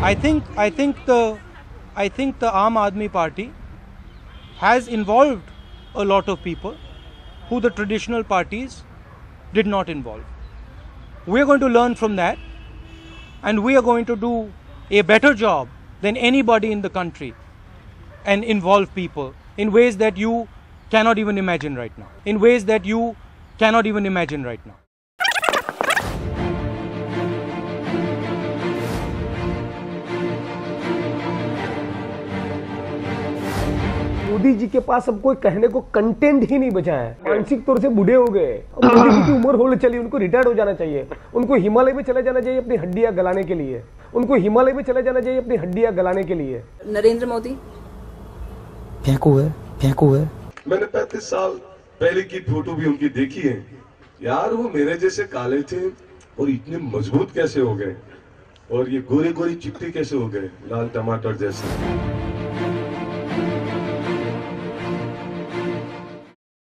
I think the Aam Aadmi Party has involved a lot of people who the traditional parties did not involve. We are going to learn from that, and we are going to do a better job than anybody in the country and involve people in ways that you cannot even imagine right now. In ways that you cannot even imagine right now. Modi ji के पास अब कोई कहने को content ही नहीं बचा है। मानसिक तौर से बूढ़े हो गए। अब मोदी जी की उम्र होने चली, उनको रिटायर्ड हो जाना चाहिए। उनको हिमालय में चले जाना चाहिए अपनी हड्डियां गलाने के लिए। उनको हिमालय में चले जाना चाहिए अपनी हड्डियां गलाने के लिए। नरेंद्र मोदी फेंकू है। मैंने 35 साल पहले की फोटो भी उनकी देखी है यार। वो मेरे जैसे काले थे और इतने मजबूत कैसे हो गए, और ये गोरे गोरी चिट्टी कैसे हो गए, लाल टमाटर जैसे।